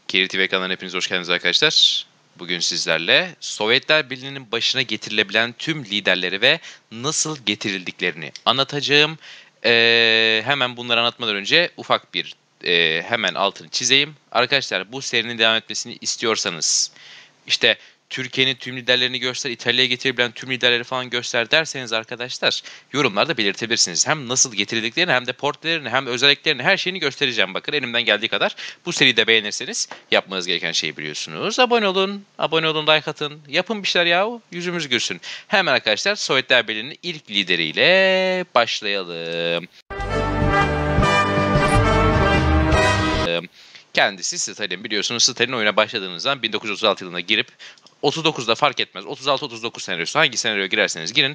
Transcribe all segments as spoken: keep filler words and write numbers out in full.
Keyif T V kanalına hepiniz hoş geldiniz arkadaşlar. Bugün sizlerle Sovyetler Birliği'nin başına getirilebilen tüm liderleri ve nasıl getirildiklerini anlatacağım. Ee, hemen bunları anlatmadan önce ufak bir e, hemen altını çizeyim. Arkadaşlar bu serinin devam etmesini istiyorsanız işte Türkiye'nin tüm liderlerini göster, İtalya'ya getirebilen tüm liderleri falan göster derseniz arkadaşlar yorumlarda belirtebilirsiniz. Hem nasıl getirildiklerini hem de portrelerini hem özelliklerini her şeyini göstereceğim bakın elimden geldiği kadar. Bu seriyi de beğenirseniz yapmanız gereken şeyi biliyorsunuz. Abone olun, abone olun, like atın. Yapın bir şeyler yahu, yüzümüz gülsün. Hemen arkadaşlar Sovyetler Birliği'nin ilk lideriyle başlayalım. Kendisi Stalin. Biliyorsunuz Stalin oyuna başladığınızdan bin dokuz yüz otuz altı yılına girip otuz dokuzda fark etmez. otuz altı otuz dokuz senaryosu hangi senaryoya girerseniz girin.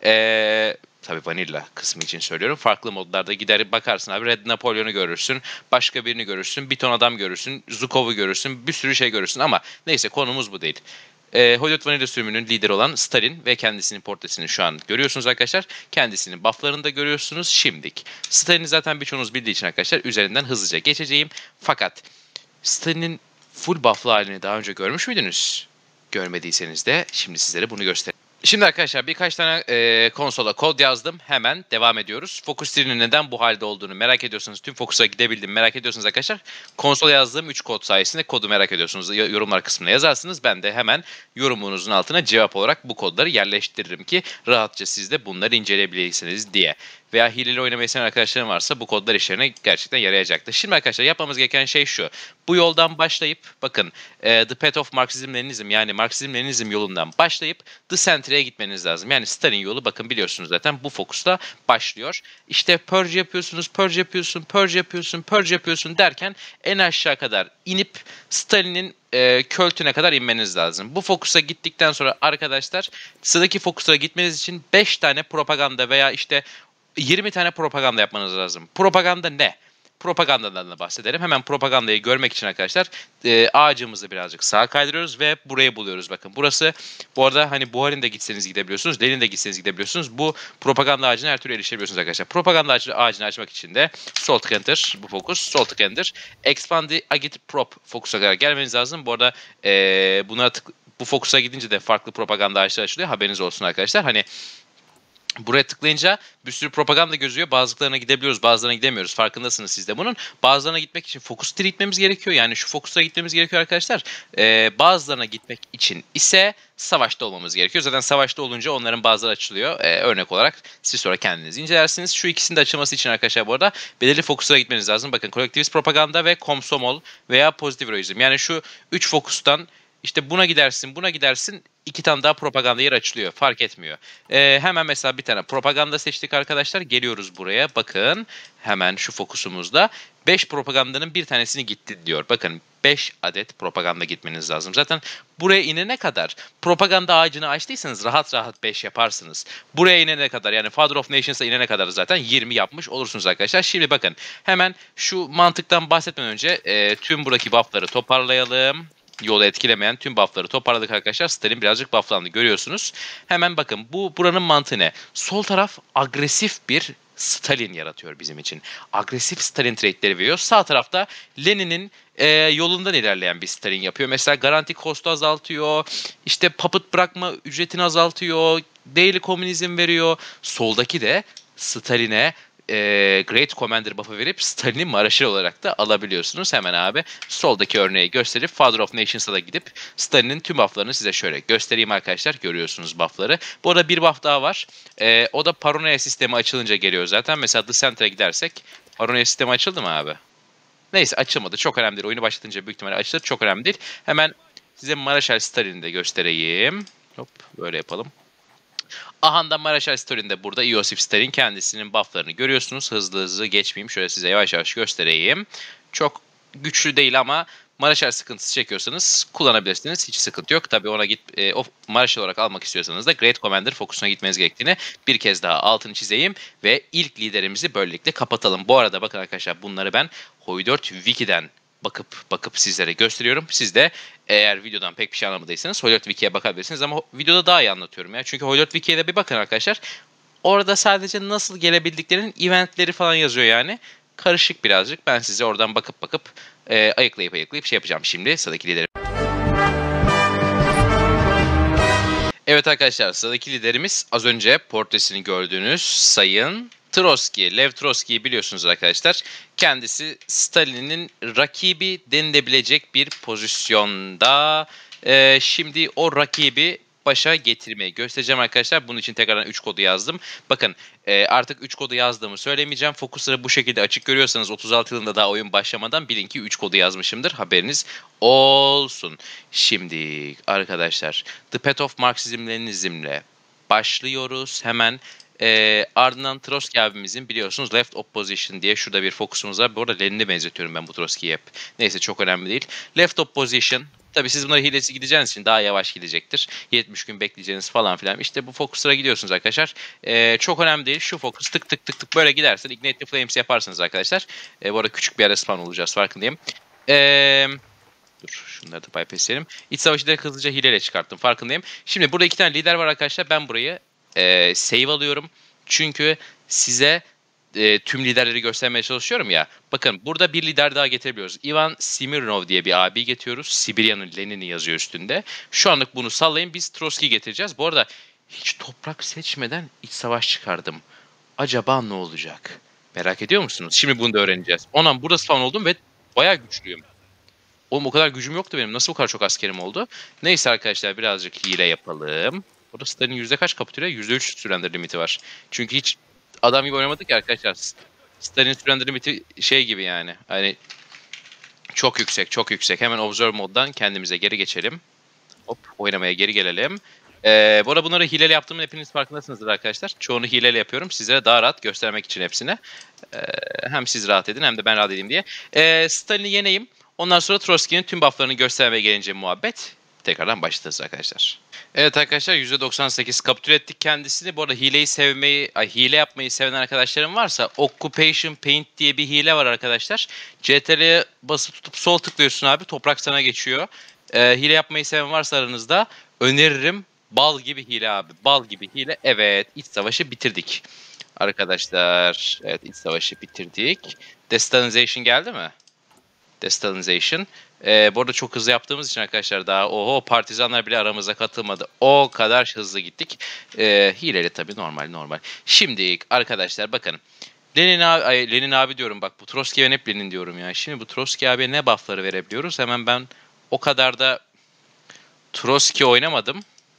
Ee, tabii Vanilla kısmı için söylüyorum. Farklı modlarda gider bakarsın abi. Red Napoleon'u görürsün. Başka birini görürsün. Bir ton adam görürsün. Zukov'u görürsün. Bir sürü şey görürsün ama neyse konumuz bu değil. E, Hollywood Vanilla sürümünün lideri olan Stalin ve kendisinin portresini şu an görüyorsunuz arkadaşlar. Kendisinin bufflarını da görüyorsunuz şimdik. Stalin'i zaten birçoğunuz bildiği için arkadaşlar üzerinden hızlıca geçeceğim. Fakat Stalin'in full buff'lı halini daha önce görmüş müydünüz? Görmediyseniz de şimdi sizlere bunu göstereyim. Şimdi arkadaşlar birkaç tane e, konsola kod yazdım. Hemen devam ediyoruz. Focus Tree'nin neden bu halde olduğunu merak ediyorsanız, tüm Focus'a gidebildim merak ediyorsanız arkadaşlar, konsola yazdığım üç kod sayesinde kodu merak ediyorsunuz. Yorumlar kısmına yazarsınız. Ben de hemen yorumunuzun altına cevap olarak bu kodları yerleştiririm ki rahatça siz de bunları inceleyebilirsiniz diye. Veya hileli oynamayı seven arkadaşlarım varsa bu kodlar işlerine gerçekten yarayacaktır. Şimdi arkadaşlar yapmamız gereken şey şu. Bu yoldan başlayıp bakın e, The Path of Marxism-Leninizm yani Marksizm-Leninizm yolundan başlayıp The Centre'e gitmeniz lazım. Yani Stalin yolu bakın biliyorsunuz zaten bu fokusla başlıyor. İşte purge yapıyorsunuz, purge yapıyorsun, purge yapıyorsun, purge yapıyorsun derken en aşağı kadar inip Stalin'in e, Költüne kadar inmeniz lazım. Bu fokusa gittikten sonra arkadaşlar sıradaki fokusa gitmeniz için beş tane propaganda veya işte yirmi tane propaganda yapmanız lazım. Propaganda ne? Propagandadan da bahsedelim. Hemen propagandayı görmek için arkadaşlar e, ağacımızı birazcık sağa kaydırıyoruz ve burayı buluyoruz. Bakın burası bu arada hani Buhar'ın da gitseniz gidebiliyorsunuz. Lenin de gitseniz gidebiliyorsunuz. Bu propaganda ağacına her türlü erişebiliyorsunuz arkadaşlar. Propaganda ağacı, ağacını açmak için de sol tık enter bu fokus. Sol tık enter. Expand the agit prop fokusa kadar gelmeniz lazım. Bu arada e, buna tık, bu fokusa gidince de farklı propaganda ağaçları açılıyor. Haberiniz olsun arkadaşlar. Hani buraya tıklayınca bir sürü propaganda gözüyor. Bazılarına gidebiliyoruz, bazılarına gidemiyoruz. Farkındasınız siz de bunun. Bazılarına gitmek için fokus tree gitmemiz gerekiyor. Yani şu fokusa gitmemiz gerekiyor arkadaşlar. Ee, bazılarına gitmek için ise savaşta olmamız gerekiyor. Zaten savaşta olunca onların bazıları açılıyor. Ee, örnek olarak siz sonra kendiniz incelersiniz. Şu ikisinin de açılması için arkadaşlar bu arada belirli fokuslara gitmeniz lazım. Bakın kolektivist propaganda ve komsomol veya pozitif heroizm. Yani şu üç fokustan İşte buna gidersin, buna gidersin. İki tane daha propaganda yer açılıyor. Fark etmiyor. Ee, hemen mesela bir tane propaganda seçtik arkadaşlar. Geliyoruz buraya. Bakın hemen şu fokusumuzda beş propagandanın bir tanesini gitti diyor. Bakın beş adet propaganda gitmeniz lazım. Zaten buraya inene kadar propaganda ağacını açtıysanız rahat rahat beş yaparsınız. Buraya inene kadar yani Father of Nations'a inene kadar zaten yirmi yapmış olursunuz arkadaşlar. Şimdi bakın hemen şu mantıktan bahsetmeden önce e, tüm buradaki buff'ları toparlayalım. Yolu etkilemeyen tüm buff'ları toparladık arkadaşlar. Stalin birazcık bufflandı görüyorsunuz. Hemen bakın bu buranın mantığı ne? Sol taraf agresif bir Stalin yaratıyor bizim için. Agresif Stalin traitleri veriyor. Sağ tarafta Lenin'in e, yolundan ilerleyen bir Stalin yapıyor. Mesela garanti costu azaltıyor. İşte puppet bırakma ücretini azaltıyor. Daily komünizm veriyor. Soldaki de Stalin'e e, Great Commander buff'ı verip Stalin'i Maraşal olarak da alabiliyorsunuz. Hemen abi soldaki örneği gösterip Father of Nations'a da gidip Stalin'in tüm buff'larını size şöyle göstereyim arkadaşlar. Görüyorsunuz buff'ları. Bu arada bir buff daha var. E, o da paranoya sistemi açılınca geliyor zaten. Mesela The Center'a gidersek paranoya sistemi açıldı mı abi? Neyse açılmadı. Çok önemli değil. Oyunu başlatınca büyük ihtimalle açılır. Çok önemli değil. Hemen size Maraşal Stalin'i de göstereyim. Hop böyle yapalım. Ahanda Maraşal Stalin'de burada Iosif Stalin kendisinin buff'larını görüyorsunuz. Hızlı hızlı geçmeyeyim. Şöyle size yavaş yavaş göstereyim. Çok güçlü değil ama Maraşal sıkıntısı çekiyorsanız kullanabilirsiniz. Hiç sıkıntı yok. Tabii ona git e, o Maraşal olarak almak istiyorsanız da Great Commander fokusuna gitmeniz gerektiğini bir kez daha altını çizeyim ve ilk liderimizi böylelikle kapatalım. Bu arada bakın arkadaşlar bunları ben Hoy dört Wiki'den bakıp bakıp sizlere gösteriyorum. Siz de eğer videodan pek bir şey anlamadıysanız Hoy dört Wiki'ye bakabilirsiniz ama videoda daha iyi anlatıyorum ya. Çünkü Hoy dört Wiki'ye de bir bakın arkadaşlar. Orada sadece nasıl gelebildiklerinin eventleri falan yazıyor yani. karışık birazcık. Ben size oradan bakıp bakıp e, ayıklayıp ayıklayıp şey yapacağım. Şimdi sıradaki liderim. Evet arkadaşlar, sıradaki liderimiz az önce portresini gördüğünüz Sayın Trotsky. Lev Trotsky'yi biliyorsunuz arkadaşlar. Kendisi Stalin'in rakibi denilebilecek bir pozisyonda. Ee, şimdi o rakibi başa getirmeyi göstereceğim arkadaşlar. Bunun için tekrardan üç kodu yazdım. Bakın e, artık üç kodu yazdığımı söylemeyeceğim. Fokusları bu şekilde açık görüyorsanız otuz altı yılında daha oyun başlamadan bilin ki üç kodu yazmışımdır. Haberiniz olsun. Şimdi arkadaşlar The Path of Marxism-Leninizm'le başlıyoruz. Hemen e, ardından Trotsky abimizin biliyorsunuz Left Opposition diye şurada bir fokusumuz var. Bu arada Lenin'i benzetiyorum ben bu Trotsky'ye hep. Neyse çok önemli değil. Left Opposition. Tabii siz bunları hilesi gideceğiniz için daha yavaş gidecektir. yetmiş gün bekleyeceğiniz falan filan. İşte bu fokuslara gidiyorsunuz arkadaşlar. Ee, çok önemli değil. Şu fokus tık tık tık tık böyle gidersen Ignite the Flames yaparsınız arkadaşlar. Ee, bu arada küçük bir ara spawn olacağız farkındayım. Eee... Dur şunları da bypassleyelim. İç savaşı direkt hızlıca hileyle çıkarttım farkındayım. Şimdi burada iki tane lider var arkadaşlar. Ben burayı e, save alıyorum. Çünkü size e, tüm liderleri göstermeye çalışıyorum ya. Bakın burada bir lider daha getirebiliyoruz. Ivan Smirnov diye bir abi getiriyoruz. Sibirya'nın Lenin'i yazıyor üstünde. Şu anlık bunu sallayın. Biz Trotsky getireceğiz. Bu arada hiç toprak seçmeden iç savaş çıkardım. Acaba ne olacak? Merak ediyor musunuz? Şimdi bunu da öğreneceğiz. Ondan burada spawn oldum ve bayağı güçlüyüm. Oğlum o kadar gücüm yoktu benim. Nasıl bu kadar çok askerim oldu? Neyse arkadaşlar birazcık hile yapalım. Burada Stalin'in yüzde kaç kapitüle? yüzde üç sürender limiti var. Çünkü hiç adam gibi oynamadık ya arkadaşlar. Stalin'in sürender limiti şey gibi yani. Hani çok yüksek, çok yüksek. Hemen Observe moddan kendimize geri geçelim. Hop oynamaya geri gelelim. Ee, bu arada bunları hileli yaptığımın hepiniz farkındasınızdır arkadaşlar. Çoğunu hileli yapıyorum. Sizlere daha rahat göstermek için hepsini. Ee, hem siz rahat edin hem de ben rahat edeyim diye. Ee, Stalin'i yeneyim. Ondan sonra Trotsky'nin tüm bufflarını göstermeye gelince muhabbet tekrardan başlarız arkadaşlar. Evet arkadaşlar yüzde doksan sekiz kapitüle ettik kendisini. Bu arada hileyi sevmeyi, ay, hile yapmayı seven arkadaşlarım varsa Occupation Paint diye bir hile var arkadaşlar. C T R L'ye basıp tutup sol tıklıyorsun abi toprak sana geçiyor. Ee, hile yapmayı seven varsa aranızda öneririm. Bal gibi hile abi. Bal gibi hile. Evet iç savaşı bitirdik. Arkadaşlar evet iç savaşı bitirdik. Destalinization geldi mi? Destalinization. Ee, bu arada çok hızlı yaptığımız için arkadaşlar daha oho partizanlar bile aramıza katılmadı. O kadar hızlı gittik. Ee, hileli tabii normal normal. Şimdi arkadaşlar bakın. Lenin abi, ay, Lenin abi diyorum bak bu Trotsky'ye hep Lenin diyorum ya. Şimdi bu Trotsky abiye ne buff'ları verebiliyoruz? Hemen ben o kadar da Trotsky oynamadım.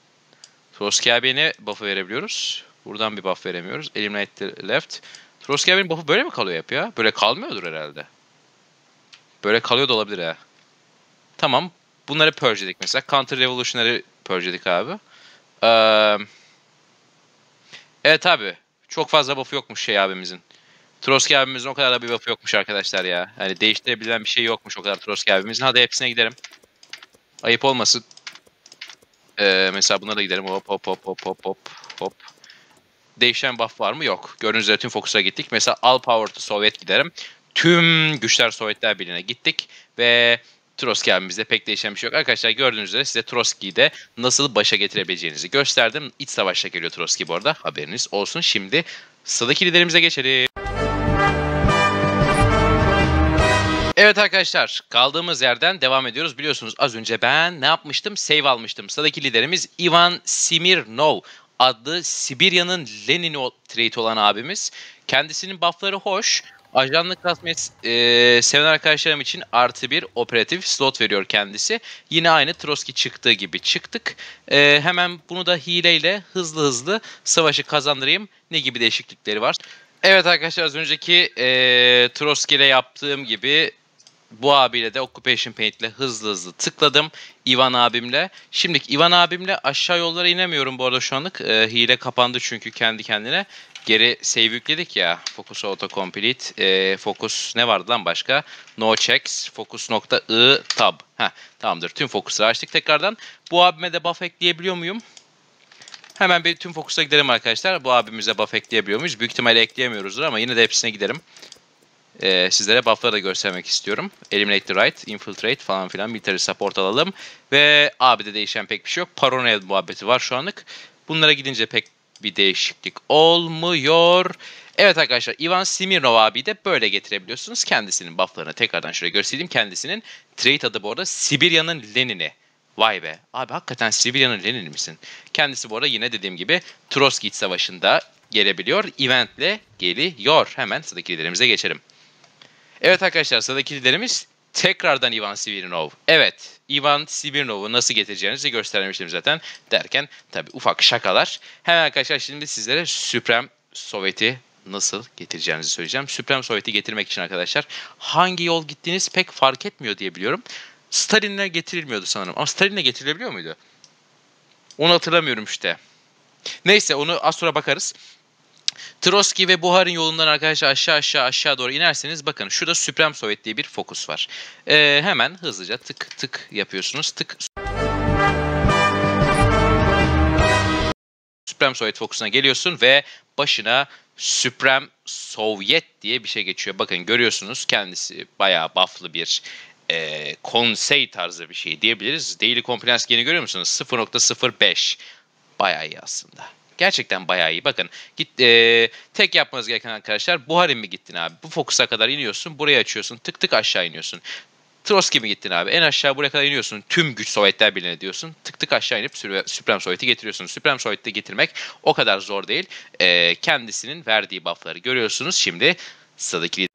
Trotsky abiye ne buff'ı verebiliyoruz? Buradan bir buff veremiyoruz. Eliminate the left. Trotsky abinin buff'ı böyle mi kalıyor hep ya? Böyle kalmıyordur herhalde. Böyle kalıyor da olabilir ha. Tamam. Bunları purge'ledik mesela. Counter Revolution'ları purge'ledik abi. Ee, evet abi. Çok fazla buff'u yokmuş şey abimizin. Trotsky abimizin o kadar da bir buff'u yokmuş arkadaşlar ya. Yani değiştirebilen bir şey yokmuş o kadar Trotsky abimizin. Hadi hepsine gidelim. Ayıp olmasın. Ee, mesela buna da gidelim. Hop hop hop hop hop hop hop. Değişen buff var mı? Yok. Gördüğünüz üzere tüm fokus'a gittik. Mesela All Power to Soviet giderim. Tüm güçler Sovyetler Birliği'ne gittik ve Trotsky abimizde pek değişen bir şey yok. Arkadaşlar gördüğünüz üzere size Trotsky'yi de nasıl başa getirebileceğinizi gösterdim. İç savaşta geliyor Trotsky bu arada. Haberiniz olsun. Şimdi sıradaki liderimize geçelim. Evet arkadaşlar kaldığımız yerden devam ediyoruz. Biliyorsunuz az önce ben ne yapmıştım? Save almıştım. Sıradaki liderimiz Ivan Smirnov adlı Sibirya'nın Lenin'i trait olan abimiz. Kendisinin buffları hoş. Ajanlık kasmayı e, seven arkadaşlarım için artı bir operatif slot veriyor kendisi. Yine aynı Trotsky çıktığı gibi çıktık. E, hemen bunu da hileyle hızlı hızlı savaşı kazandırayım. Ne gibi değişiklikleri var? Evet arkadaşlar az önceki e, Trotsky ile yaptığım gibi bu abiyle de Occupation Paint ile hızlı hızlı tıkladım. Ivan abimle. Şimdi Ivan abimle aşağı yollara inemiyorum bu arada şu anlık. E, hile kapandı çünkü kendi kendine. Geri save yükledik ya. Focus Auto Complete. E, focus ne vardı lan başka? No checks. Focus nokta I tab. Heh, tamamdır. Tüm fokusları açtık tekrardan. Bu abime de buff ekleyebiliyor muyum? Hemen bir tüm fokusa gidelim arkadaşlar. Bu abimize buff ekleyebiliyor muyuz? Büyük ihtimalle ekleyemiyoruzdur ama yine de hepsine giderim. Ee, sizlere buff'ları da göstermek istiyorum. Eliminate the right, infiltrate falan filan military support alalım. Ve abide değişen pek bir şey yok. Paranoid muhabbeti var şu anlık. Bunlara gidince pek bir değişiklik olmuyor. Evet arkadaşlar, Ivan Smirnov abi de böyle getirebiliyorsunuz. Kendisinin bufflarını tekrardan şöyle göstereyim. Kendisinin trade adı bu arada Sibirya'nın Lenin'i. Vay be. Abi hakikaten Sibirya'nın Lenin'i misin? Kendisi bu arada yine dediğim gibi Trotsky Savaşı'nda gelebiliyor. Eventle geliyor. Hemen sıradaki liderimize geçelim. Evet arkadaşlar, sıradaki liderimiz tekrardan Ivan Smirnov. Evet, Ivan Smirnov'u nasıl getireceğinizi göstermiştim zaten derken tabii ufak şakalar. Hemen arkadaşlar şimdi sizlere Supreme Sovyet'i nasıl getireceğinizi söyleyeceğim. Supreme Sovyet'i getirmek için arkadaşlar hangi yol gittiğiniz pek fark etmiyor diye biliyorum. Stalin'le getirilmiyordu sanırım. Ama Stalin'le getirilebiliyor muydu? Onu hatırlamıyorum işte. Neyse, onu az sonra bakarız. Trotsky ve Buharin yolundan arkadaşlar aşağı aşağı aşağı doğru inerseniz bakın şurada Supreme Sovyet diye bir fokus var. Ee, hemen hızlıca tık tık yapıyorsunuz. Tık Supreme Sovyet fokusuna geliyorsun ve başına Supreme Sovyet diye bir şey geçiyor. Bakın görüyorsunuz, kendisi bayağı bufflı bir e, konsey tarzı bir şey diyebiliriz. Daily Compliance Gain'i görüyor musunuz? sıfır nokta sıfır beş. Bayağı iyi aslında. Gerçekten bayağı iyi. Bakın git e, tek yapmanız gereken arkadaşlar, Buharin mi gittin abi? Bu fokusa kadar iniyorsun. Buraya açıyorsun. Tık tık aşağı iniyorsun. Trotsky mi gittin abi? En aşağı buraya kadar iniyorsun. Tüm güç Sovyetler Birliği'ne diyorsun. Tık tık aşağı inip Supreme Sovyet'i getiriyorsun. Supreme Sovyet'i getirmek o kadar zor değil. E, kendisinin verdiği buff'ları görüyorsunuz. Şimdi sıradaki.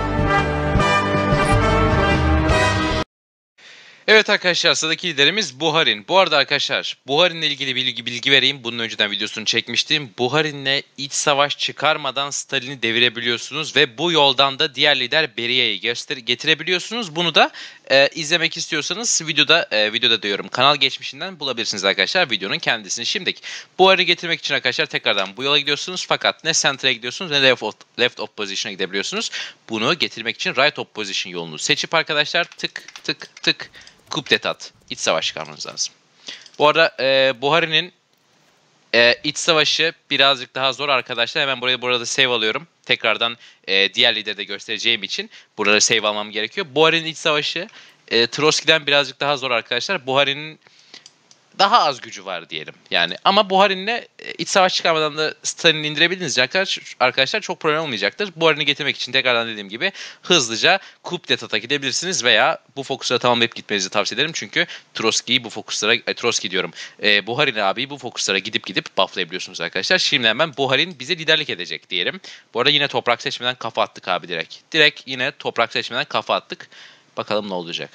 Evet arkadaşlar, sıradaki liderimiz Buharin. Bu arada arkadaşlar, Buharin'le ilgili bilgi, bilgi vereyim. Bunun önceden videosunu çekmiştim. Buharin'le iç savaş çıkarmadan Stalin'i devirebiliyorsunuz ve bu yoldan da diğer lider Beriya'yı göster getirebiliyorsunuz. Bunu da e, izlemek istiyorsanız videoda e, videoda diyorum kanal geçmişinden bulabilirsiniz arkadaşlar videonun kendisini. Şimdi Buharin'i getirmek için arkadaşlar tekrardan bu yola gidiyorsunuz, fakat ne center'a gidiyorsunuz ne left, left opposition'a gidebiliyorsunuz. Bunu getirmek için right opposition yolunu seçip arkadaşlar tık tık tık coup d'etat, iç savaş çıkarmanız lazım. Bu arada e, Buhari'nin e, iç savaşı birazcık daha zor arkadaşlar. Hemen buraya burada save alıyorum. Tekrardan e, diğer lideri de göstereceğim için burada save almam gerekiyor. Buhari'nin iç savaşı e, Trotsky'den birazcık daha zor arkadaşlar. Buhari'nin daha az gücü var diyelim. Yani ama Buharin'le e, iç savaş çıkarmadan da Stalin'i indirebildiğinizce arkadaşlar, arkadaşlar çok problem olmayacaktır. Buharin'i getirmek için tekrardan dediğim gibi hızlıca coup d'etat'a gidebilirsiniz veya bu fokusları tamamlayıp gitmenizi tavsiye ederim. Çünkü Trotsky'yi bu fokuslara, e, Trotsky diyorum, e, Buharin abi bu fokuslara gidip gidip bufflayabiliyorsunuz arkadaşlar. Şimdi hemen Buharin bize liderlik edecek diyelim. Bu arada yine toprak seçmeden kafa attık abi direkt. Direkt yine toprak seçmeden kafa attık. Bakalım ne olacak.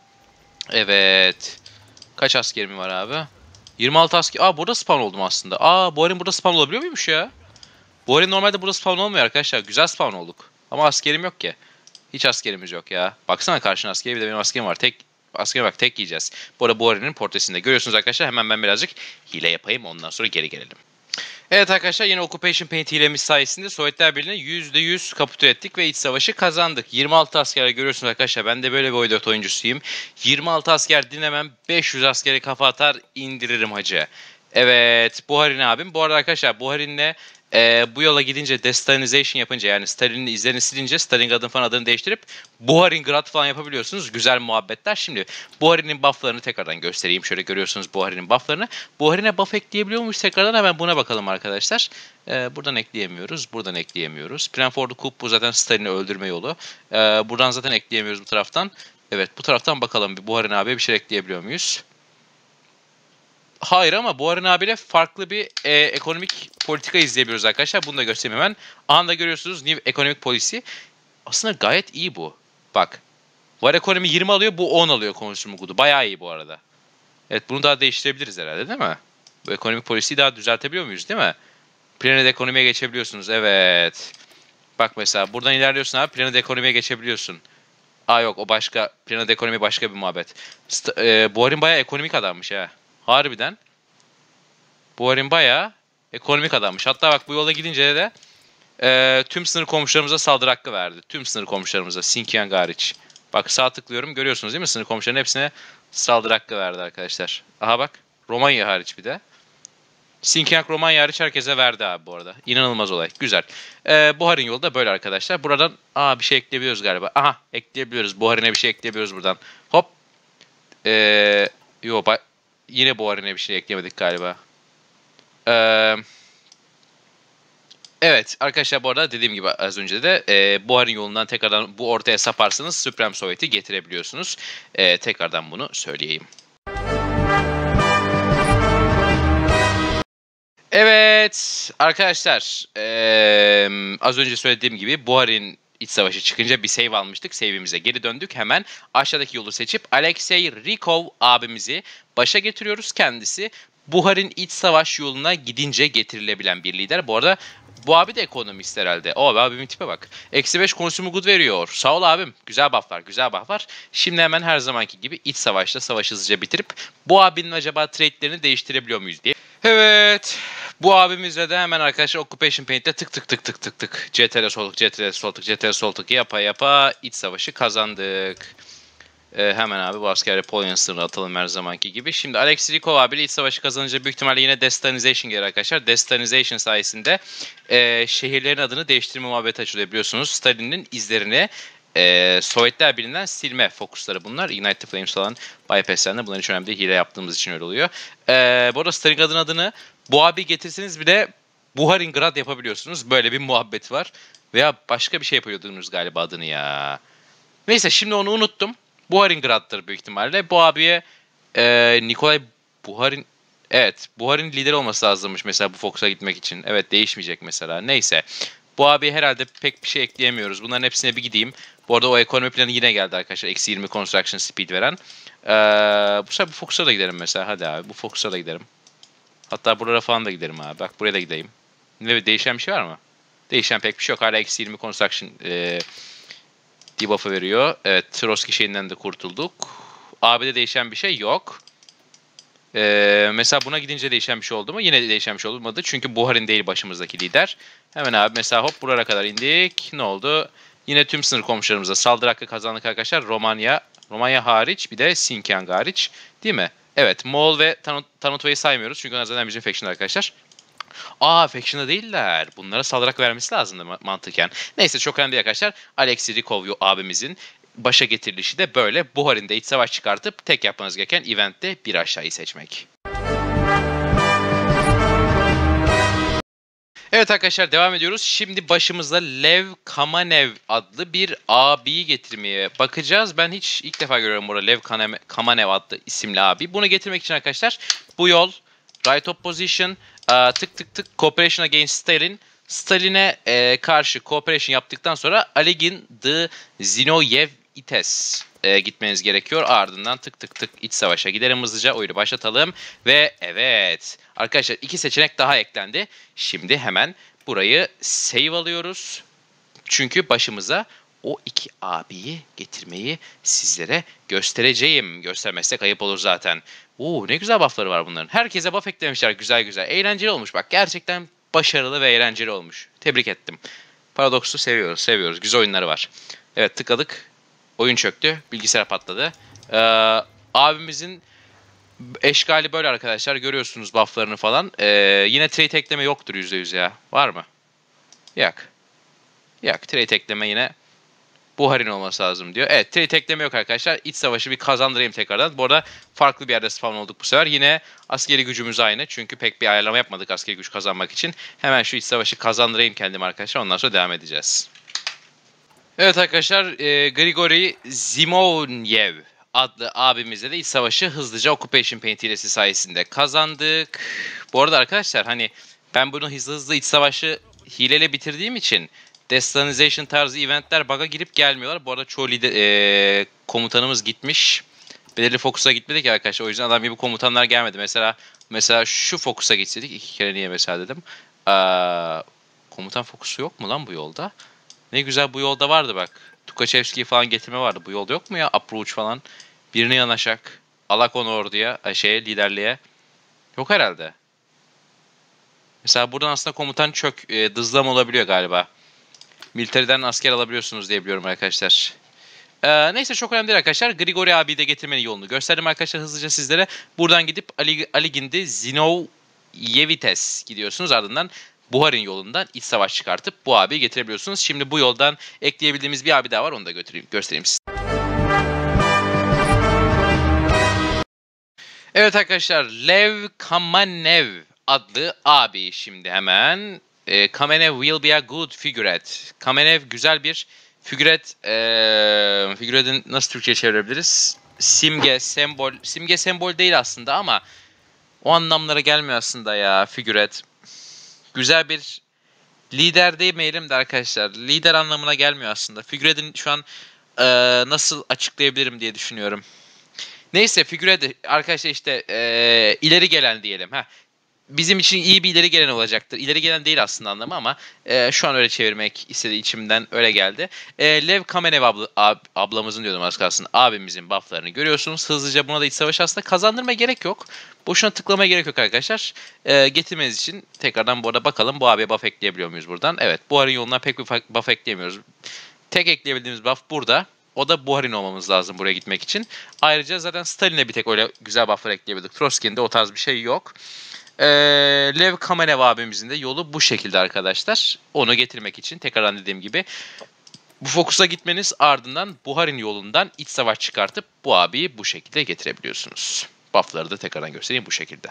Evet. Kaç askerim var abi? yirmi altı asker. Aa, burada spawn oldum aslında. Aa, Buharin burada spawn olabiliyor muymuş ya? Buharin normalde burada spawn olmuyor arkadaşlar. Güzel spawn olduk. Ama askerim yok ki. Hiç askerimiz yok ya. Baksana karşına askeri, bir de benim askerim var. Tek askere bak, tek yiyeceğiz. Bu arada Buharin'in portresinde görüyorsunuz arkadaşlar. Hemen ben birazcık hile yapayım, ondan sonra geri gelelim. Evet arkadaşlar, yine Occupation Paint hilemiz sayesinde Sovyetler Birliği'ne yüzde yüz kapitüle ettik ve iç savaşı kazandık. yirmi altı askerle görüyorsunuz arkadaşlar, ben de böyle bir oyun oyuncusuyum. yirmi altı asker dinlemem, beş yüz askere kafa atar indiririm hacı. Evet, Buharin abim. Bu arada arkadaşlar, Buharin'le e, bu yola gidince, destalinization yapınca, yani Stalin'in izlerini silince Stalingrad falan adını değiştirip Buharingrad falan yapabiliyorsunuz. Güzel muhabbetler. Şimdi Buharin'in bufflarını tekrardan göstereyim. Şöyle görüyorsunuz Buharin'in bufflarını. Buharin'e buff ekleyebiliyor muyuz tekrardan? Hemen buna bakalım arkadaşlar. Ee, buradan ekleyemiyoruz. Buradan ekleyemiyoruz. Plan for the coup, bu zaten Stalin'i öldürme yolu. Ee, buradan zaten ekleyemiyoruz bu taraftan. Evet, bu taraftan bakalım bir Buharin abiye bir şey ekleyebiliyor muyuz? Hayır, ama Buharin abiyle farklı bir e, ekonomik politika izleyebiliyoruz arkadaşlar. Bunu da göstereyim hemen. Anında görüyorsunuz New Economic Policy. Aslında gayet iyi bu. Bak. Var ekonomi yirmi alıyor, bu on alıyor Consumer Good'u. Bayağı iyi bu arada. Evet, bunu daha değiştirebiliriz herhalde, değil mi? Bu ekonomik polisiyi daha düzeltebiliyor muyuz, değil mi? Planet ekonomiye geçebiliyorsunuz, evet. Bak mesela buradan ilerliyorsun abi, Planet ekonomiye geçebiliyorsun. Aa yok, o başka. Planet ekonomi başka bir muhabbet. St e, Buharin bayağı ekonomik adammış ha. Harbiden. Buharin bayağı ekonomik adammış. Hatta bak, bu yola gidince de e, tüm sınır komşularımıza saldırı hakkı verdi. Tüm sınır komşularımıza, Xinjiang hariç. Bak sağ tıklıyorum, görüyorsunuz değil mi? Sınır komşularının hepsine saldırı hakkı verdi arkadaşlar. Aha bak, Romanya hariç bir de. Xinjiang Romanya hariç herkese verdi abi bu arada. İnanılmaz olay. Güzel. Ee, Buharin yolu da böyle arkadaşlar. Buradan aa bir şey ekleyebiliyoruz galiba. Aha, ekleyebiliyoruz. Buharin'e bir şey ekleyebiliyoruz buradan. Hop. Ee, yo, yine Buharin'e bir şey ekleyemedik galiba. Eee... Evet arkadaşlar, bu arada dediğim gibi az önce de e, Buhar'ın yolundan tekrardan bu ortaya saparsanız Supreme Sovyet'i getirebiliyorsunuz. E, tekrardan bunu söyleyeyim. Evet arkadaşlar, e, az önce söylediğim gibi Buhar'ın iç savaşı çıkınca bir save almıştık. Save'imize geri döndük. Hemen aşağıdaki yolu seçip Alexey Rykov abimizi başa getiriyoruz. Kendisi Buhar'ın iç savaş yoluna gidince getirilebilen bir lider. Bu arada bu abi de ekonomist herhalde. O abimin tipe bak. Eksi beş consumer good veriyor. Sağ ol abim. Güzel bufflar, güzel bufflar. Şimdi hemen her zamanki gibi iç savaşta savaşı hızlıca bitirip bu abinin acaba trade'lerini değiştirebiliyor muyuz diye. Evet. Bu abimizle de hemen arkadaşlar Occupation Paint'te tık tık tık tık tık tık. C T R L sol tık, C T R L sol tık, C T R L sol tık yapa yapa iç savaşı kazandık. Ee, hemen abi bu askerleri Polonya'nın sınırına atalım her zamanki gibi. Şimdi Alex Rykov abiyle iç savaşı kazanınca büyük ihtimalle yine Destanization gelir arkadaşlar. Destanization sayesinde e, şehirlerin adını değiştirme muhabbeti açılıyor biliyorsunuz. Stalin'in izlerini e, Sovyetler Birliği'nden silme fokusları bunlar. Ignite the Flames falan bypass'lerinde bunlar hiç önemli değil. Hile yaptığımız için öyle oluyor. E, bu arada Stalin'in adını bu abi getirseniz bile Buharingrad yapabiliyorsunuz. Böyle bir muhabbet var. Veya başka bir şey yapıyordunuz galiba adını ya. Neyse şimdi onu unuttum. Buharingrad'dır büyük ihtimalle. Bu abiye e, Nikolay Buharin... Evet, Buharin lider olması lazımmış mesela bu Fox'a gitmek için. Evet, değişmeyecek mesela. Neyse. Bu abi herhalde pek bir şey ekleyemiyoruz. Bunların hepsine bir gideyim. Bu arada o ekonomi planı yine geldi arkadaşlar. Eksi yirmi construction speed veren. Ee, bu sefer bu Fox'a da giderim mesela. Hadi abi bu Fox'a da giderim. Hatta buralara falan da giderim abi. Bak buraya da gideyim. Ne, değişen bir şey var mı? Değişen pek bir şey yok. Hala eksi yirmi construction e, debuff'ı veriyor. Evet, Trotsky şeyinden de kurtulduk. Abi'de değişen bir şey yok. Ee, mesela buna gidince değişen bir şey oldu mu? Yine de değişen bir şey olmadı. Çünkü Buharin değil başımızdaki lider. Hemen abi mesela hop buraya kadar indik. Ne oldu? Yine tüm sınır komşularımıza saldırı hakkı kazandık arkadaşlar. Romanya, Romanya hariç bir de Xinjiang hariç. Değil mi? Evet, Moğol ve Tanutva'yı saymıyoruz. Çünkü onlar zaten bizim faction arkadaşlar. Aa, faction'da değiller. Bunlara saldırak vermesi lazımdı mantıken. Neyse çok önemli değil arkadaşlar. Alexey Rykov abimizin başa getirilişi de böyle. Buharin'de iç savaş çıkartıp tek yapmanız gereken eventte bir aşağıyı seçmek. Evet arkadaşlar devam ediyoruz. Şimdi başımızda Lev Kamanev adlı bir abiyi getirmeye bakacağız. Ben hiç ilk defa görüyorum burada Lev Kamanev adlı isimli abi. Bunu getirmek için arkadaşlar bu yol right opposition uh, tık tık tık cooperation against Stalin. Stalin'e e, karşı cooperation yaptıktan sonra Aligin the Zinoyevites e, gitmeniz gerekiyor. Ardından tık tık tık iç savaşa gidelim hızlıca. Oyunu başlatalım. Ve evet arkadaşlar iki seçenek daha eklendi. Şimdi hemen burayı save alıyoruz. Çünkü başımıza o iki abiyi getirmeyi sizlere göstereceğim. Göstermezsek ayıp olur zaten. Oo, ne güzel buffları var bunların. Herkese buff eklemişler güzel güzel. Eğlenceli olmuş bak. Gerçekten başarılı ve eğlenceli olmuş. Tebrik ettim. Paradox'u seviyoruz, seviyoruz. Güzel oyunları var. Evet tıkladık. Oyun çöktü. Bilgisayar patladı. Ee, abimizin eşgali böyle arkadaşlar. Görüyorsunuz bufflarını falan. Ee, yine trade ekleme yoktur yüzde yüz ya. Var mı? Yok. Yok. Trade ekleme yine Buharin olması lazım diyor. Evet, trade ekleme yok arkadaşlar. İç savaşı bir kazandırayım tekrardan. Bu arada farklı bir yerde spawn olduk bu sefer. Yine askeri gücümüz aynı. Çünkü pek bir ayarlama yapmadık askeri güç kazanmak için. Hemen şu iç savaşı kazandırayım kendim arkadaşlar. Ondan sonra devam edeceğiz. Evet arkadaşlar, e, Grigori Zimovyev adlı abimizle de iç savaşı hızlıca Occupation Paint hilesi sayesinde kazandık. Bu arada arkadaşlar hani ben bunu hızlı hızlı iç savaşı hileyle bitirdiğim için Destanization tarzı eventler bug'a girip gelmiyorlar. Bu arada çoğu lider, e, komutanımız gitmiş. Belirli fokusa gitmedik ya arkadaşlar. O yüzden adam gibi komutanlar gelmedi. Mesela mesela şu fokusa gitseydik iki kere niye mesela dedim. Aa, komutan fokusu yok mu lan bu yolda? Ne güzel bu yolda vardı bak. Tukaçevski'yi falan getirme vardı. Bu yolda yok mu ya? Approach falan. Birine yanaşak. Alak onu orduya. Şeye, liderliğe. Yok herhalde. Mesela buradan aslında komutan çök. E, dızlam olabiliyor galiba. Militeriden asker alabiliyorsunuz diye biliyorum arkadaşlar. Ee, neyse çok önemli değil arkadaşlar. Grigori abiyi de getirmenin yolunu gösterdim arkadaşlar hızlıca sizlere. Buradan gidip Ali, Aligindi Zinoyevites gidiyorsunuz. Ardından Buharin yolundan iç savaş çıkartıp bu abiyi getirebiliyorsunuz. Şimdi bu yoldan ekleyebildiğimiz bir abi daha var. Onu da götüreyim, göstereyim size. Evet arkadaşlar, Lev Kamanev adlı abi şimdi hemen E, Kamenev will be a good figurehead. Kamenev güzel bir figurehead. E, figurehead'in nasıl Türkçe'ye çevirebiliriz? Simge, sembol. Simge sembol değil aslında ama o anlamlara gelmiyor aslında ya figurehead. Güzel bir lider demeyelim de arkadaşlar. Lider anlamına gelmiyor aslında. Figurehead'in şu an e, nasıl açıklayabilirim diye düşünüyorum. Neyse figüre de arkadaşlar işte e, ileri gelen diyelim. Heh. Bizim için iyi bir ileri gelen olacaktır. İleri gelen değil aslında anlamı ama e, şu an öyle çevirmek istediği içimden öyle geldi. E, Lev Kamenev abla, ab, ablamızın diyordum az kalsın abimizin bufflarını görüyorsunuz. Hızlıca buna da iç savaş aslında kazandırmaya gerek yok. Boşuna tıklamaya gerek yok arkadaşlar. E, getirmeniz için tekrardan bu arada bakalım bu abiye buff ekleyebiliyor muyuz buradan? Evet, Buhar'ın yoluna pek bir buff ekleyemiyoruz. Tek ekleyebildiğimiz buff burada. O da Buharin olmamız lazım buraya gitmek için. Ayrıca zaten Stalin'e bir tek öyle güzel bufflar ekleyebildik. Trotsky'de o tarz bir şey yok. Ee, Lev Kamenev abimizin de yolu bu şekilde arkadaşlar. Onu getirmek için tekrardan dediğim gibi bu fokusa gitmeniz ardından Buharin yolundan iç savaş çıkartıp bu abiyi bu şekilde getirebiliyorsunuz. Buffları da tekrardan göstereyim bu şekilde.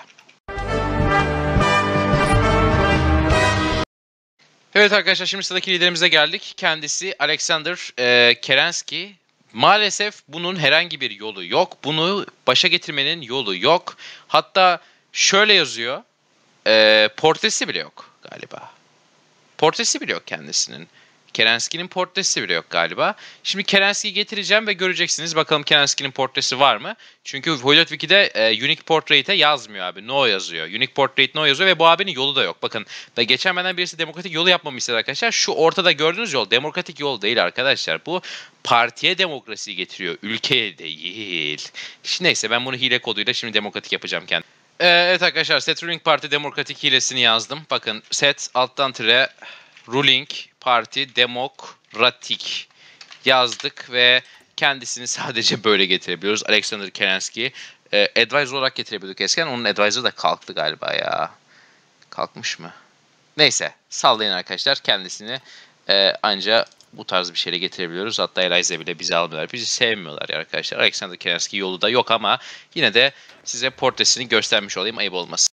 Evet arkadaşlar şimdi sıradaki liderimize geldik. Kendisi Alexander e, Kerensky. Maalesef bunun herhangi bir yolu yok. Bunu başa getirmenin yolu yok. Hatta şöyle yazıyor. E, portresi bile yok galiba. Portresi bile yok kendisinin. Kerensky'nin portresi bile yok galiba. Şimdi Kerensky'yi getireceğim ve göreceksiniz. Bakalım Kerensky'nin portresi var mı? Çünkü Voidot Wiki'de e, Unique Portrait'e yazmıyor abi. No yazıyor. Unique Portrait no yazıyor ve bu abinin yolu da yok. Bakın da geçen benden birisi demokratik yolu yapmamı istedi arkadaşlar. Şu ortada gördüğünüz yol demokratik yol değil arkadaşlar. Bu partiye demokrasiyi getiriyor. Ülkeye değil. Şimdi neyse ben bunu hile koduyla şimdi demokratik yapacağım kendim. Ee, evet arkadaşlar set ruling parti demokratik hilesini yazdım. Bakın set alttan tire ruling parti demokratik yazdık ve kendisini sadece böyle getirebiliyoruz. Alexander Kerensky e, advisor olarak getirebiliyorduk eskiden. Onun advisor da kalktı galiba ya. Kalkmış mı? Neyse sallayın arkadaşlar kendisini e, anca bu tarz bir şeyle getirebiliyoruz. Hatta Eliza bile bizi almıyorlar. Bizi sevmiyorlar ya arkadaşlar. Alexander Kerensky yolu da yok ama yine de size portresini göstermiş olayım ayıp olmasın.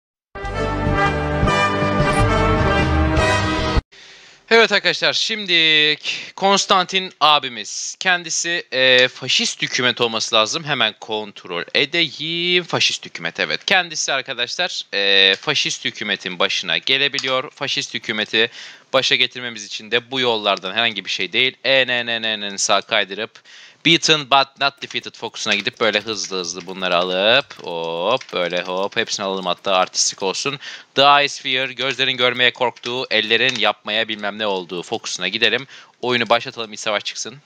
Evet arkadaşlar şimdi Konstantin abimiz kendisi e, faşist hükümet olması lazım. Hemen kontrol edeyim. Faşist hükümet evet. Kendisi arkadaşlar e, faşist hükümetin başına gelebiliyor. Faşist hükümeti başa getirmemiz için de bu yollardan herhangi bir şey değil. E N N N'nin sağ kaydırıp beaten but not defeated fokusuna gidip böyle hızlı hızlı bunları alıp hop böyle hop hepsini alalım hatta artistik olsun. The Eyes Fear gözlerin görmeye korktuğu, ellerin yapmaya bilmem ne olduğu fokusuna gidelim. Oyunu başlatalım bir savaş çıksın.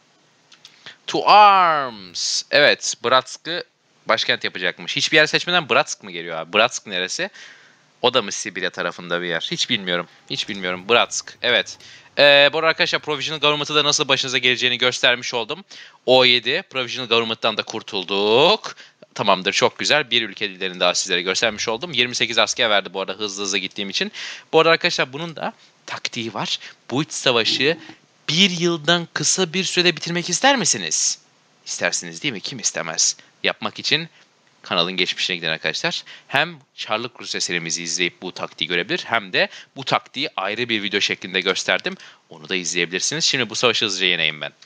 To Arms. Evet Bratsk'ı başkent yapacakmış. Hiçbir yer seçmeden Bratsk mı geliyor abi? Bratsk neresi? O da mı Sibirya tarafında bir yer? Hiç bilmiyorum. Hiç bilmiyorum. Bratsk. Evet. Ee, bu arada arkadaşlar Provisional Government'ı da nasıl başınıza geleceğini göstermiş oldum. O yedi. Provisional Government'tan da kurtulduk. Tamamdır. Çok güzel. Bir ülke liderini daha sizlere göstermiş oldum. yirmi sekiz asker verdi bu arada hızlı hızlı gittiğim için. Bu arada arkadaşlar bunun da taktiği var. Bu iç savaşı bir yıldan kısa bir sürede bitirmek ister misiniz? İstersiniz değil mi? Kim istemez? Yapmak için kanalın geçmişine giden arkadaşlar hem Çarlık Rusya serimizi izleyip bu taktiği görebilir hem de bu taktiği ayrı bir video şeklinde gösterdim. Onu da izleyebilirsiniz. Şimdi bu savaşı hızlıca yeneyim ben.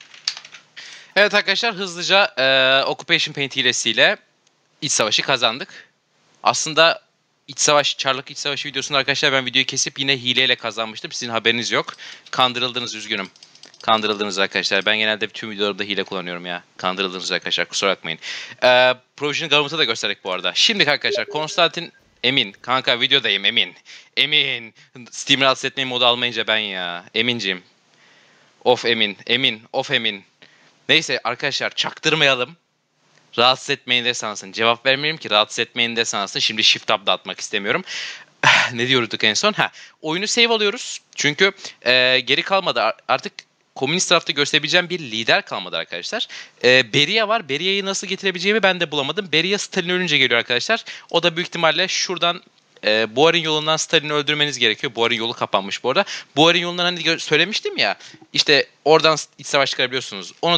Evet arkadaşlar hızlıca e, Occupation Paint hilesiyle iç savaşı kazandık. Aslında iç savaş, Çarlık iç savaşı videosunda arkadaşlar ben videoyu kesip yine hileyle kazanmıştım. Sizin haberiniz yok. Kandırıldınız üzgünüm. Kandırıldınız arkadaşlar. Ben genelde tüm videolarımda hile kullanıyorum ya. Kandırıldınız arkadaşlar kusura bakmayın. Ee, Provisional Government'ı da gösterdik bu arada. Şimdi arkadaşlar Konstantin Emin. Kanka videodayım Emin. Emin. Steam rahatsız etmeyi modu almayınca ben ya. Emincim. Of Emin. Emin. Of Emin. Neyse arkadaşlar çaktırmayalım. Rahatsız etmeyin de sansın. Cevap vermeyeyim ki rahatsız etmeyin de sansın. Şimdi shift up da atmak istemiyorum. Ne diyorduk en son? Ha, oyunu save alıyoruz. Çünkü e, geri kalmadı. Artık komünist tarafta gösterebileceğim bir lider kalmadı arkadaşlar. E, Beria var. Beria'yı nasıl getirebileceğimi ben de bulamadım. Beria Stalin ölünce geliyor arkadaşlar. O da büyük ihtimalle şuradan e, Buhar'ın yolundan Stalin'i öldürmeniz gerekiyor. Buhar'ın yolu kapanmış bu arada. Buhar'ın yolundan hani söylemiştim ya. İşte oradan iç savaş çıkarabiliyorsunuz. Onu da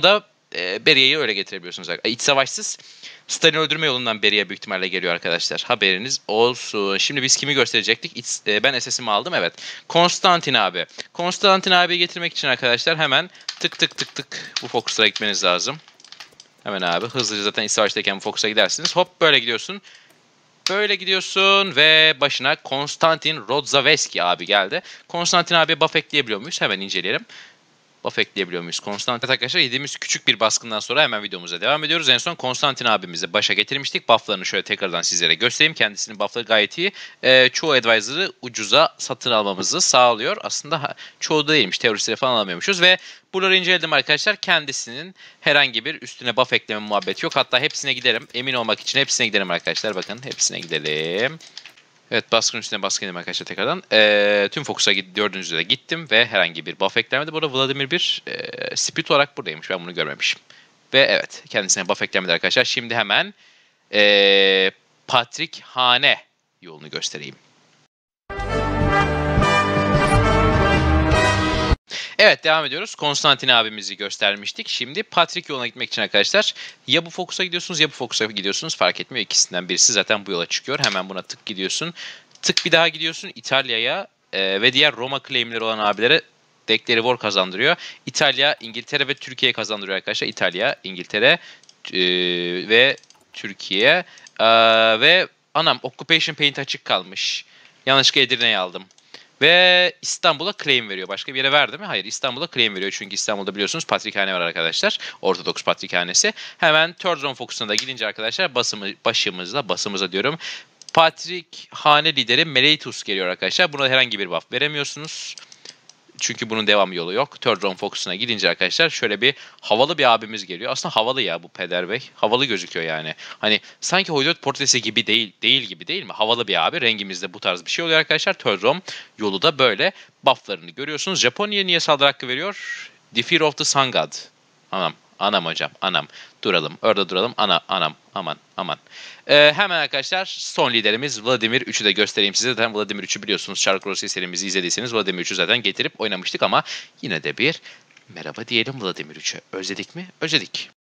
e, Beria'yı öyle getirebiliyorsunuz. İç savaşsız Stalin öldürme yolundan Beria büyük ihtimalle geliyor arkadaşlar. Haberiniz olsun. Şimdi biz kimi gösterecektik? İç, e, ben S S'imi aldım, evet. Konstantin abi. Konstantin abiyi getirmek için arkadaşlar hemen tık tık tık tık bu Fokus'a gitmeniz lazım. Hemen abi hızlıca zaten iç savaştayken bu Fokus'a gidersiniz. Hop böyle gidiyorsun. Böyle gidiyorsun ve başına Konstantin Rodzaveski abi geldi. Konstantin abi buff ekleyebiliyor muyuz? Hemen inceleyelim. Buff ekleyebiliyor muyuz? Konstantin arkadaşlar yediğimiz küçük bir baskından sonra hemen videomuza devam ediyoruz. En son Konstantin abimizi başa getirmiştik. Buff'larını şöyle tekrardan sizlere göstereyim. Kendisinin buff'ları gayet iyi. Ee, çoğu advisor'ı ucuza satın almamızı sağlıyor. Aslında ha, çoğu da değilmiş. Teröristleri falan alamıyormuşuz ve buraları inceledim arkadaşlar. Kendisinin herhangi bir üstüne buff ekleme muhabbeti yok. Hatta hepsine giderim. Emin olmak için hepsine giderim arkadaşlar. Bakın hepsine gidelim. Evet, baskın üstüne baskın edeyim arkadaşlar tekrardan. Ee, tüm Fokus'a gördüğünüz üzere gittim ve herhangi bir buff eklenmedi. Bu arada Vladimir bir e, spirit olarak buradaymış. Ben bunu görmemişim. Ve evet, kendisine buff eklenmedi arkadaşlar. Şimdi hemen e, Patrick Hane yolunu göstereyim. Evet, devam ediyoruz. Konstantin abimizi göstermiştik. Şimdi Patrick yoluna gitmek için arkadaşlar ya bu Fokus'a gidiyorsunuz ya bu Fokus'a gidiyorsunuz. Fark etmiyor. İkisinden birisi zaten bu yola çıkıyor. Hemen buna tık gidiyorsun. Tık bir daha gidiyorsun İtalya'ya e, ve diğer Roma claimleri olan abilere deckleri war kazandırıyor. İtalya, İngiltere ve Türkiye kazandırıyor arkadaşlar. İtalya, İngiltere e, ve Türkiye e, ve anam Occupation Paint açık kalmış. Yanlışlıkla Edirne'yi aldım. Ve İstanbul'a claim veriyor. Başka bir yere verdi mi? Hayır, İstanbul'a claim veriyor. Çünkü İstanbul'da biliyorsunuz Patrikhane var arkadaşlar. Ortodoks Patrikhanesi. Hemen Third Zone Focus'una da gidince arkadaşlar basımı, başımızla, basımıza diyorum. Patrikhane lideri Meletius geliyor arkadaşlar. Buna herhangi bir buff veremiyorsunuz. Çünkü bunun devam yolu yok. Third Round Focus'una gidince arkadaşlar şöyle bir havalı bir abimiz geliyor. Aslında havalı ya bu Peder Bey. Havalı gözüküyor yani. Hani sanki Hoydot portresi gibi değil değil gibi değil mi? Havalı bir abi. Rengimizde bu tarz bir şey oluyor arkadaşlar. Third Round yolu da böyle. Buff'larını görüyorsunuz. Japonya'ya niye saldırı hakkı veriyor? The Fear of the Sun God. Anam. Anam hocam. Anam. Duralım. Orada duralım. Ana, anam. Aman. Aman. Ee, hemen arkadaşlar son liderimiz Vladimir üçü de göstereyim size. Zaten Vladimir üçü biliyorsunuz. Shark Rossi serimizi izlediyseniz Vladimir üçü zaten getirip oynamıştık ama yine de bir merhaba diyelim Vladimir üçe. Özledik mi? Özledik.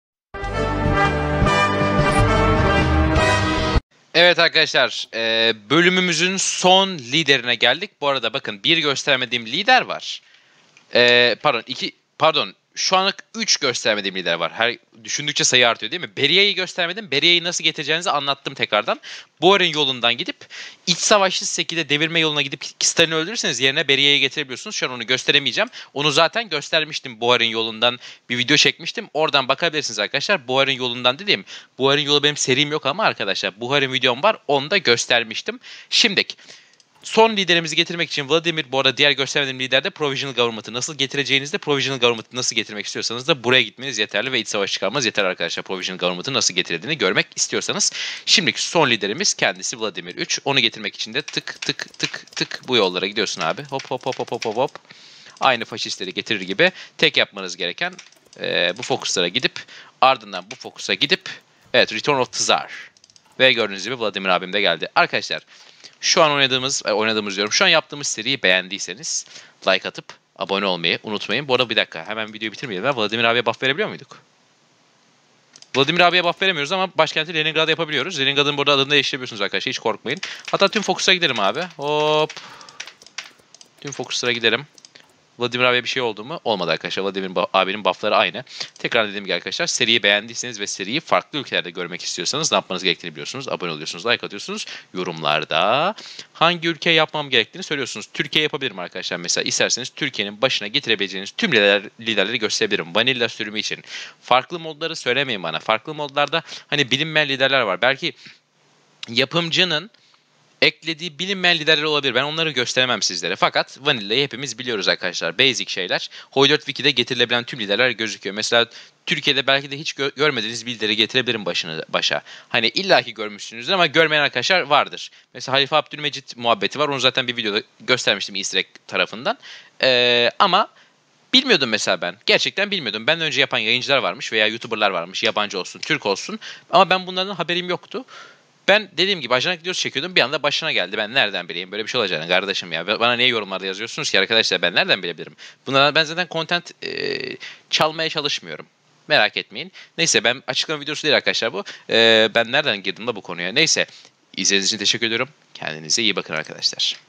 Evet arkadaşlar, e, bölümümüzün son liderine geldik. Bu arada bakın bir göstermediğim lider var. E, pardon iki pardon. Şu anlık üç göstermediğim lider var. Her düşündükçe sayı artıyor değil mi? Beria'yı göstermedim. Beria'yı nasıl getireceğinizi anlattım tekrardan. Boğar'ın yolundan gidip iç savaşsız şekilde devirme yoluna gidip Stalin'i öldürürseniz yerine Beria'yı getirebiliyorsunuz. Şu an onu gösteremeyeceğim. Onu zaten göstermiştim. Boğar'ın yolundan bir video çekmiştim. Oradan bakabilirsiniz arkadaşlar. Boğar'ın yolundan dediğim. Boğar'ın yolu benim serim yok ama arkadaşlar. Boğar'ın videom var. Onu da göstermiştim. Şimdiki. Son liderimizi getirmek için Vladimir, bu arada diğer göstermediğim liderde Provisional Government'ı nasıl getireceğinizde, Provisional Government'ı nasıl getirmek istiyorsanız da buraya gitmeniz yeterli ve iç savaş çıkarmanız yeter arkadaşlar. Provisional Government'ı nasıl getirildiğini görmek istiyorsanız. Şimdiki son liderimiz kendisi Vladimir üç. Onu getirmek için de tık tık tık tık bu yollara gidiyorsun abi. Hop hop hop hop hop hop hop. Aynı faşistleri getirir gibi tek yapmanız gereken e, bu fokuslara gidip ardından bu fokusa gidip evet Return of Tsar. Ve gördüğünüz gibi Vladimir abim de geldi. Arkadaşlar şu an oynadığımız, oynadığımız diyorum. Şu an yaptığımız seriyi beğendiyseniz like atıp abone olmayı unutmayın. Bu arada bir dakika hemen videoyu bitirmeyelim. Ya. Vladimir abiye buff verebiliyor muyduk? Vladimir abiye buff veremiyoruz ama başkenti Leningrad'a yapabiliyoruz. Leningrad'ın burada adını değiştirebiliyorsunuz arkadaşlar. Hiç korkmayın. Hatta tüm Focus'a gidelim abi. Hop. Tüm Focus'lara gidelim. Vladimir abiye bir şey oldu mu? Olmadı arkadaşlar. Vladimir abinin buffları aynı. Tekrar dediğim gibi arkadaşlar seriyi beğendiyseniz ve seriyi farklı ülkelerde görmek istiyorsanız ne yapmanız gerektiğini biliyorsunuz. Abone oluyorsunuz, like atıyorsunuz. Yorumlarda hangi ülkeye yapmam gerektiğini söylüyorsunuz. Türkiye yapabilirim arkadaşlar mesela. İsterseniz Türkiye'nin başına getirebileceğiniz tüm lider, liderleri gösterebilirim. Vanilla sürümü için. Farklı modları söylemeyin bana. Farklı modlarda hani bilinmeyen liderler var. Belki yapımcının eklediği bilinmeyen liderler olabilir. Ben onları gösteremem sizlere. Fakat Vanilla'yı hepimiz biliyoruz arkadaşlar. Basic şeyler. Hoydot Wiki'de getirilebilen tüm liderler gözüküyor. Mesela Türkiye'de belki de hiç gö görmediğiniz bir lideri getirebilirim başına, başa. Hani illaki görmüşsünüzdür ama görmeyen arkadaşlar vardır. Mesela Halife Abdülmecit muhabbeti var. Onu zaten bir videoda göstermiştim Easter egg tarafından. Ee, ama bilmiyordum mesela ben. Gerçekten bilmiyordum. Benden önce yapan yayıncılar varmış veya YouTuber'lar varmış. Yabancı olsun, Türk olsun. Ama ben bunlardan haberim yoktu. Ben dediğim gibi ajanak videosu çekiyordum. Bir anda başına geldi. Ben nereden bileyim böyle bir şey olacağını kardeşim ya. Bana niye yorumlarda yazıyorsunuz ki arkadaşlar, ben nereden bilebilirim? Bunlardan ben zaten content e, çalmaya çalışmıyorum. Merak etmeyin. Neyse ben açıklama videosu değil arkadaşlar bu. Ee, ben nereden girdim da bu konuya? Neyse. İzlediğiniz için teşekkür ediyorum. Kendinize iyi bakın arkadaşlar.